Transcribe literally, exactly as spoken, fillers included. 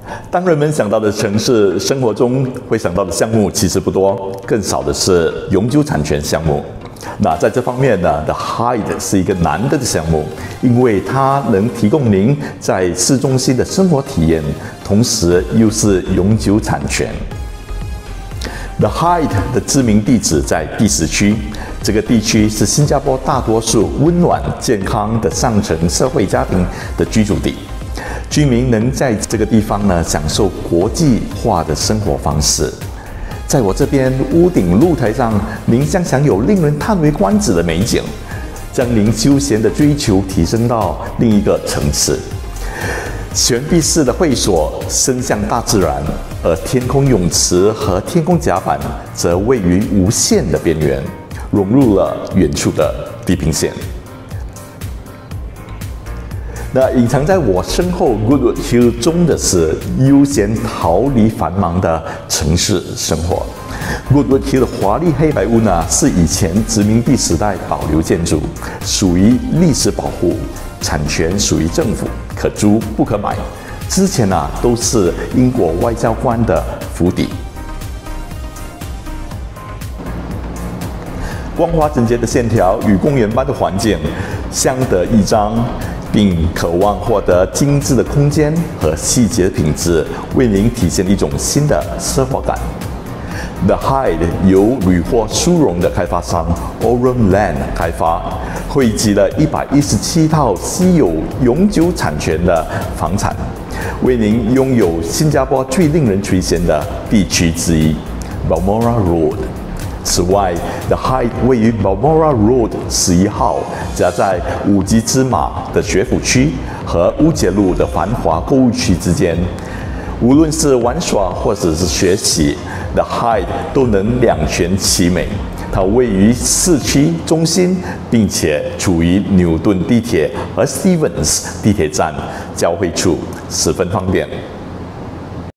当人们想到的城市，生活中会想到的项目其实不多，更少的是永久产权项目。那在这方面呢 ，The Hyde 是一个难得的项目，因为它能提供您在市中心的生活体验，同时又是永久产权。The Hyde 的知名地址在第十区，这个地区是新加坡大多数温暖健康的上层社会家庭的居住地。居民能在这个地方呢享受国际化的生活方式。在我这边屋顶露台上，您将享有令人叹为观止的美景，将您休闲的追求提升到另一个层次。悬臂式的会所伸向大自然，而天空泳池和天空甲板则位于无限的边缘，融入了远处的地平线。那隐藏在我身后 Goodwood Hill 中的是悠闲逃离繁忙的城市生活。Goodwood Hill 的华丽黑白屋呢，是以前殖民地时代保留建筑，属于历史保护，产权属于政府，可租不可买。之前啊都是英国外交官的府邸。光滑整洁的线条与公园般的环境相得益彰，并渴望获得精致的空间和细节的品质，为您体现一种新的奢华感。The Hyde 由屡获殊荣的开发商 Oram Land 开发，汇集了一百一十七套稀有永久产权的房产，为您拥有新加坡最令人垂涎的地区之一 Balmoral Road。此外 ，The Hyde 位于 Balmoral Road 十一号，夹在五级芝马的学府区和乌节路的繁华购物区之间。无论是玩耍或者是学习 ，The Hyde 都能两全其美。它位于市区中心，并且处于牛顿地铁和 Stevens 地铁站交汇处，十分方便。